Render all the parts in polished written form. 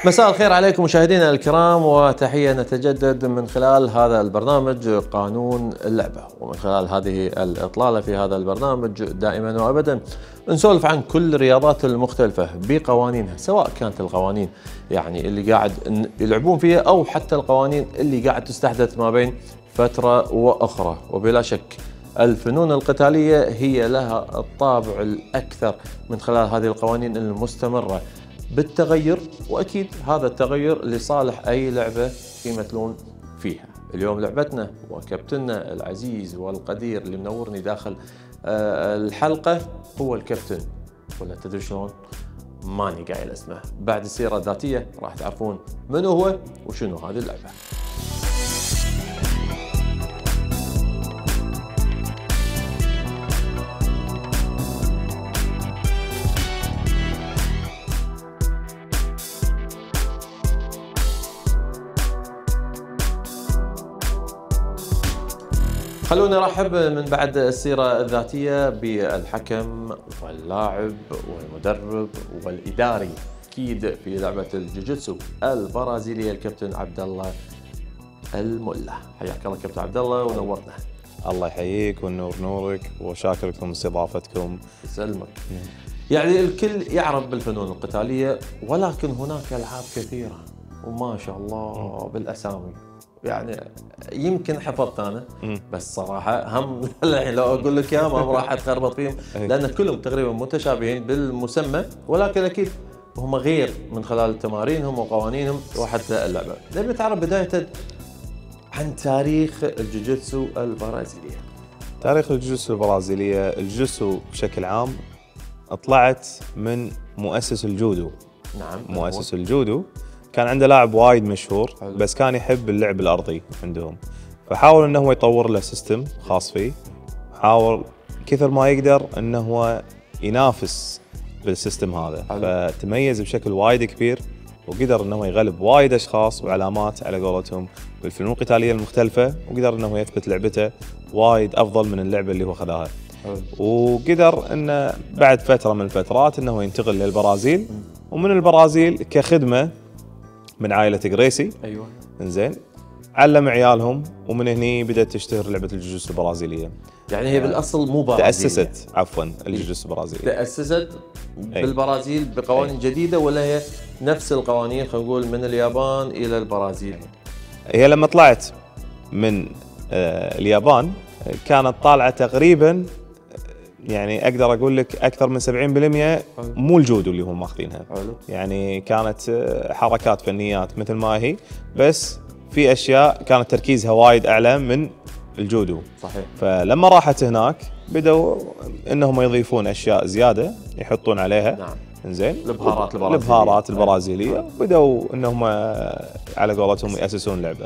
مساء الخير عليكم مشاهدينا الكرام، وتحية نتجدد من خلال هذا البرنامج قانون اللعبة. ومن خلال هذه الإطلالة في هذا البرنامج دائما وأبدا نسولف عن كل الرياضات المختلفة بقوانينها، سواء كانت القوانين يعني اللي قاعد يلعبون فيها أو حتى القوانين اللي قاعد تستحدث ما بين فترة وأخرى. وبلا شك الفنون القتالية هي لها الطابع الأكثر من خلال هذه القوانين المستمرة بالتغير، وأكيد هذا التغير لصالح أي لعبة يمثلون فيها. اليوم لعبتنا وكابتننا العزيز والقدير اللي منورني داخل الحلقة هو الكابتن، ولا تدري شلون؟ ماني قايل اسمه. بعد السيرة الذاتية راح تعرفون من هو وشنو هذه اللعبة. خلونا نرحب من بعد السيرة الذاتية بالحكم واللاعب والمدرب والإداري أكيد في لعبة الجوجيتسو البرازيلية الكابتن عبد الله الملا. حياك الله كابتن عبد الله ونورنا. الله يحييك ونور نورك، وشاكر لكم استضافتكم. يسلمك. يعني الكل يعرف بالفنون القتالية، ولكن هناك ألعاب كثيرة وما شاء الله بالأسامي. يعني يمكن حفظت انا بس صراحه هم الحين لو اقول لك اياهم هم راح اتخربط فيهم، لان كلهم تقريبا متشابهين بالمسمى، ولكن اكيد هم غير من خلال تمارينهم وقوانينهم وحتى اللعبه. نبي نتعرف بدايه عن تاريخ الجوجيتسو البرازيليه. تاريخ الجوجيتسو البرازيليه، الجوجيتسو بشكل عام طلعت من مؤسس الجودو. نعم. مؤسس الجودو كان عنده لاعب وايد مشهور، بس كان يحب اللعب الارضي عندهم، فحاول انه هو يطور له سيستم خاص فيه، حاول كثر ما يقدر انه هو ينافس بالسيستم هذا. فتميز بشكل وايد كبير، وقدر انه هو يغلب وايد اشخاص وعلامات على قولتهم بالفنون القتاليه المختلفه، وقدر انه هو يثبت لعبته وايد افضل من اللعبه اللي هو خذاها. وقدر انه بعد فتره من الفترات انه هو ينتقل للبرازيل، ومن البرازيل كخدمه من عائلة غريسي. ايوه. انزين، علم عيالهم، ومن هني بدأت تشتهر لعبة الجوجيتسو البرازيلية. يعني هي بالاصل مو برازيلية. تأسست عفوا الجوجيتسو البرازيلية. تأسست بالبرازيل بقوانين جديدة، ولا هي نفس القوانين خلينا نقول من اليابان إلى البرازيل؟ هي لما طلعت من اليابان كانت طالعة تقريبا، يعني اقدر اقول لك اكثر من 70% مو الجودو اللي هم ماخذينها. يعني كانت حركات فنيات مثل ما هي، بس في اشياء كانت تركيزها وايد اعلى من الجودو. صحيح. فلما راحت هناك بدأوا انهم يضيفون اشياء زياده يحطون عليها. نعم. انزين، البهارات البرازيليه بدأوا انهم على قولتهم ياسسون لعبه.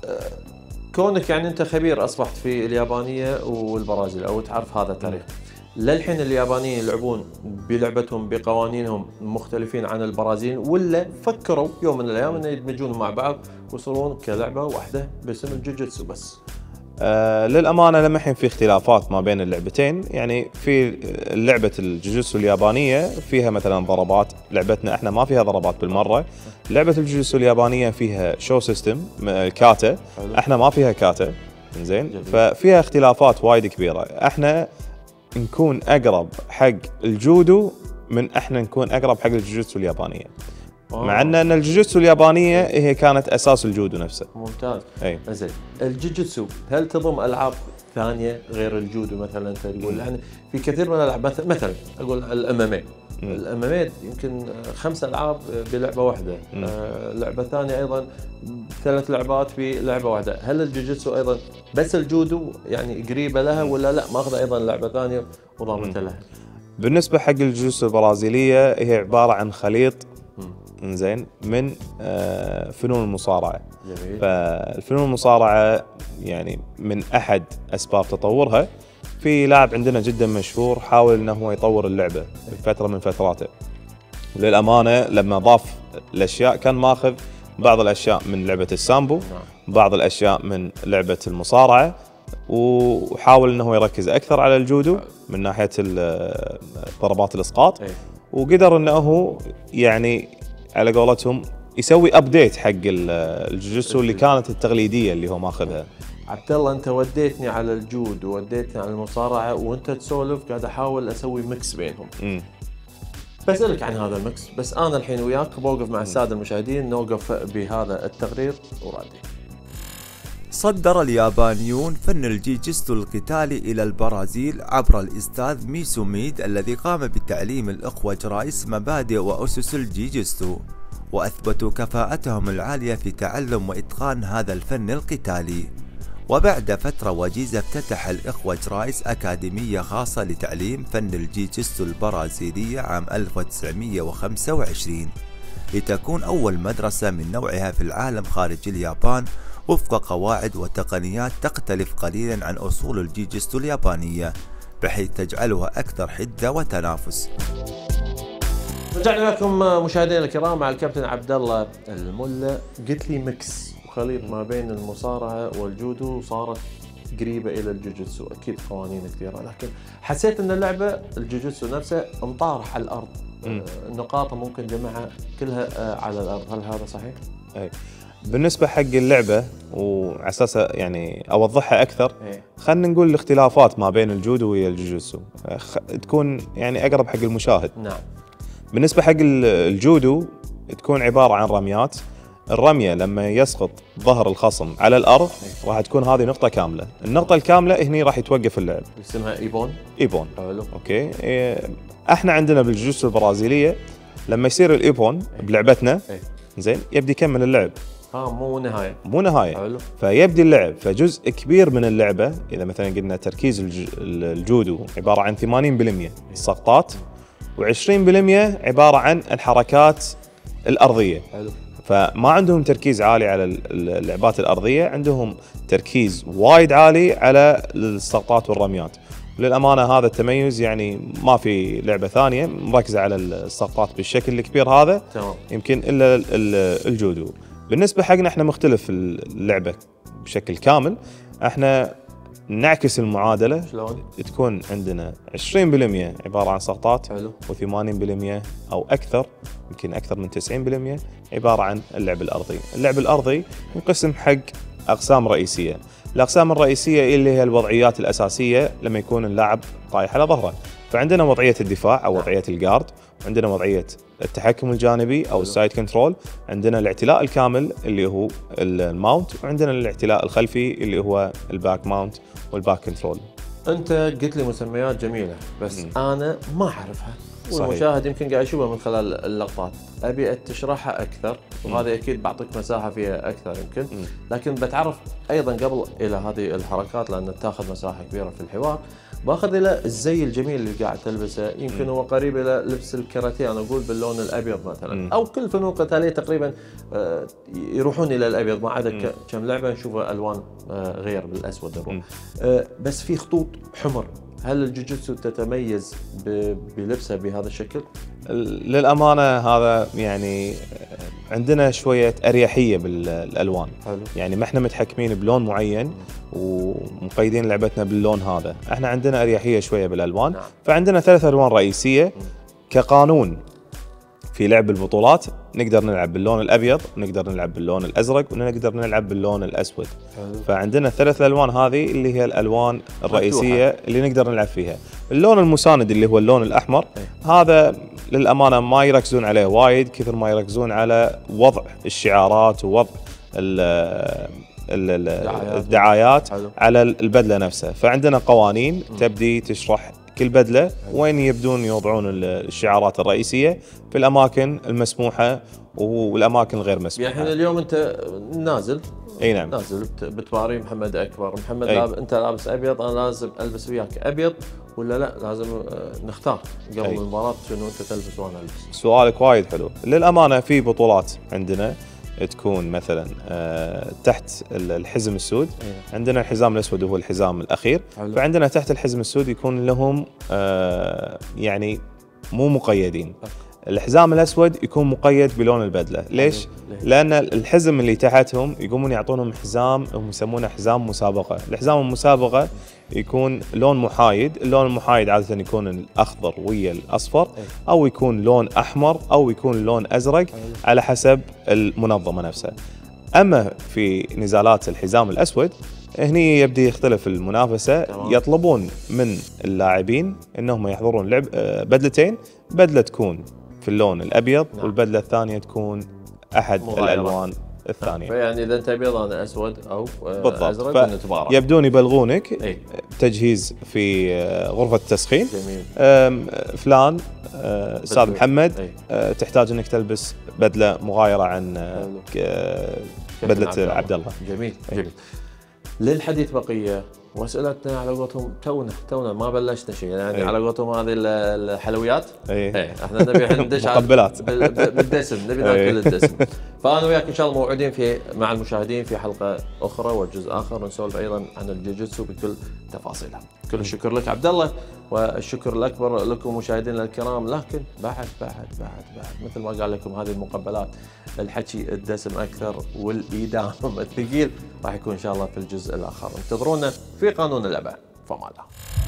كونك يعني انت خبير اصبحت في اليابانيه والبرازيل، او تعرف هذا التاريخ، للحين اليابانيين يلعبون بلعبتهم بقوانينهم مختلفين عن البرازيل، ولا فكروا يوم من الايام ان يدمجونهم مع بعض ويصيرون كلعبه واحده باسم الجوجيتسو بس؟ للامانه لما الحين في اختلافات ما بين اللعبتين. يعني في لعبه الجوجيتسو اليابانيه فيها مثلا ضربات، لعبتنا احنا ما فيها ضربات بالمره. لعبه الجوجيتسو اليابانيه فيها شو سيستم كاتا، احنا ما فيها كاتا. زين، ففيها اختلافات وايد كبيره. احنا نكون اقرب حق الجودو من احنا نكون اقرب حق الجوجيتسو اليابانيه. مع ان الجوجيتسو اليابانيه هي كانت اساس الجودو نفسه. ممتاز. اي زين، الجوجيتسو هل تضم العاب ثانيه غير الجودو؟ مثلا انت تقول يعني في كثير من الالعاب، مثلا اقول الام يمكن 5 العاب بلعبه واحده، لعبه ثانيه ايضا 3 لعبات بلعبه واحده. هل الجوجيتسو ايضا بس الجودو يعني قريبه لها، ولا لا ماخذه ايضا لعبه ثانيه وضامتها لها؟ بالنسبه حق الجوجيتسو البرازيليه هي عباره عن خليط انزين من فنون المصارعه. جميل. فالفنون المصارعه يعني من احد اسباب تطورها، في لاعب عندنا جدا مشهور حاول انه هو يطور اللعبه في فتره من فتراته، وللامانه لما ضاف الاشياء كان ماخذ بعض الاشياء من لعبه السامبو، بعض الاشياء من لعبه المصارعه، وحاول انه يركز اكثر على الجودو من ناحيه ضربات الاسقاط، وقدر انه يعني على قولتهم يسوي ابديت حق الجوجوتسو اللي كانت التقليديه اللي هو ماخذها. عبد الله انت وديتني على الجود ووديتني على المصارعه، وانت تسولف قاعد احاول اسوي ميكس بينهم. بسألك عن هذا الميكس، بس انا الحين وياك بوقف مع الساده المشاهدين نوقف بهذا التقرير ورادي. صدر اليابانيون فن الجيجستو القتالي إلى البرازيل عبر الأستاذ ميسو ميد الذي قام بتعليم الأخوة رايس مبادئ وأسس الجيجستو، وأثبتوا كفاءتهم العالية في تعلم وإتقان هذا الفن القتالي. وبعد فترة وجيزة افتتح الإخوة رايس أكاديمية خاصة لتعليم فن الجيجستو البرازيلية عام 1925 لتكون أول مدرسة من نوعها في العالم خارج اليابان، وفق قواعد وتقنيات تختلف قليلا عن أصول الجيجستو اليابانية، بحيث تجعلها أكثر حدة وتنافس. رجعنا لكم مشاهدينا الكرام مع الكابتن عبد الله الملا. قلت لي ميكس وخليط ما بين المصارعة والجودو، صارت قريبة إلى الجوجوتسو، أكيد قوانين كثيرة، لكن حسيت أن اللعبة الجوجوتسو نفسه مطارح على الأرض، النقاط ممكن جمعها كلها على الأرض، هل هذا صحيح؟ أي. بالنسبة حق اللعبة وعلى أساس يعني أوضحها أكثر، خلينا نقول الاختلافات ما بين الجودو والجوجوتسو تكون يعني أقرب حق المشاهد. نعم. بالنسبة حق الجودو تكون عبارة عن رميات، الرمية لما يسقط ظهر الخصم على الأرض راح تكون هذه نقطة كاملة، النقطة الكاملة هني راح يتوقف اللعب. اسمها إيبون؟ إيبون. حلو. أوكي. احنا عندنا بالجوجوتسو البرازيلية لما يصير الإيبون بلعبتنا زين يبدي يكمل اللعب. مو نهاية. مو نهاية. حلو. فيبدي اللعب، فجزء كبير من اللعبة إذا مثلا قلنا تركيز الجودو عبارة عن 80% السقطات و20% عبارة عن الحركات الأرضية. حلو. فما عندهم تركيز عالي على اللعبات الأرضية، عندهم تركيز وايد عالي على السقطات والرميات. للأمانة هذا التميز يعني ما في لعبة ثانية مركزة على السقطات بالشكل الكبير هذا. تمام. يمكن إلا الجودو. بالنسبة حقنا احنا مختلف اللعبة بشكل كامل، احنا نعكس المعادلة. شلون؟ تكون عندنا 20% عبارة عن سقطات، و80% أو أكثر، يمكن أكثر من 90% عبارة عن اللعب الأرضي. اللعب الأرضي ينقسم حق أقسام رئيسية. الأقسام الرئيسية اللي هي الوضعيات الأساسية لما يكون اللاعب طايح على ظهره، فعندنا وضعية الدفاع أو وضعية الجارد، وعندنا وضعية التحكم الجانبي أو السايد كنترول، عندنا الاعتلاء الكامل اللي هو الماونت، وعندنا الاعتلاء الخلفي اللي هو الباك ماونت والباك كنترول. أنت قلت لي مسميات جميلة بس أنا ما أعرفها، والمشاهد يمكن قاعد يشوفها من خلال اللقطات، أبي تشرحها أكثر، وهذا أكيد بعطيك مساحة فيها أكثر يمكن، لكن بتعرف أيضا قبل إلى هذه الحركات لأن تاخذ مساحة كبيرة في الحوار، باخذ الى الزي الجميل اللي قاعد تلبسه، يمكن هو قريب الى لبس الكاراتيه، انا اقول باللون الابيض مثلا، او كل فنون قتاليه تقريبا يروحون الى الابيض، ما عدا كم لعبه نشوفها الوان غير بالاسود الروح. بس في خطوط حمر، هل الجوجوتسو تتميز بلبسها بهذا الشكل؟ للامانه هذا يعني عندنا شويه اريحيه بالالوان. حلو. يعني ما احنا متحكمين بلون معين ومقيدين لعبتنا باللون هذا، احنا عندنا اريحيه شويه بالالوان. نعم. فعندنا 3 الوان رئيسيه كقانون في لعب البطولات، نقدر نلعب باللون الابيض، ونقدر نلعب باللون الازرق، ونقدر نلعب باللون الاسود. حلو. فعندنا 3 الالوان هذه اللي هي الالوان الرئيسيه اللي نقدر نلعب فيها. اللون المساند اللي هو اللون الاحمر، هذا للامانه ما يركزون عليه وايد كثر ما يركزون على وضع الشعارات ووضع الدعايات على البدله نفسها. فعندنا قوانين تبدي تشرح كل بدله وين يبدون يوضعون الشعارات الرئيسيه في الاماكن المسموحه والاماكن الغير مسموحه. يعني اليوم انت نازل، اي نعم، نازل بتباري محمد اكبر، محمد انت لابس ابيض، انا لازم البس وياك ابيض ولا لا؟ لازم نختار قبل المباراه شنو انت تلبس وانا البس. سؤالك وايد حلو. للامانه في بطولات عندنا تكون مثلا تحت الحزم السود، عندنا الحزام الاسود وهو الحزام الاخير. حلو. فعندنا تحت الحزم السود يكون لهم يعني مو مقيدين. الحزام الاسود يكون مقيد بلون البدله، ليش؟ لان الحزم اللي تحتهم يقومون يعطونهم حزام هم يسمونه حزام مسابقه، الحزام المسابقه يكون لون محايد، اللون المحايد عاده يكون الاخضر ويا الاصفر او يكون لون احمر او يكون لون ازرق على حسب المنظمه نفسها. اما في نزالات الحزام الاسود هني يبدأ يختلف المنافسة، يطلبون من اللاعبين انهم يحضرون لعب بدلتين، بدلة تكون في اللون الابيض والبدلة الثانية تكون احد الالوان الثانية. فيعني اذا انت ابيض انا اسود او ازرق ونتبارك. يبدون يبلغونك تجهيز في غرفة التسخين. جميل. فلان استاذ محمد تحتاج انك تلبس بدلة مغايرة عن بدلة عبد الله. جميل. جميل. للحديث بقيه واسئلتنا على قولتهم تونا ما بلشنا شيء يعني على قولتهم هذه الحلويات. احنا نبي ندش مقبلات بالدسم، نبي ناكل الدسم. فانا وياك ان شاء الله موعودين مع المشاهدين في حلقه اخرى وجزء اخر نسولف ايضا عن الجوجيتسو بكل تفاصيلها. كل الشكر لك عبد الله والشكر الاكبر لكم مشاهدينا الكرام، لكن بعد مثل ما قال لكم هذه المقبلات الحكي الدسم اكثر والايدام الثقيل راح يكون ان شاء الله في الجزء الاخر. انتظرونا في قانون اللعبه. فما الله.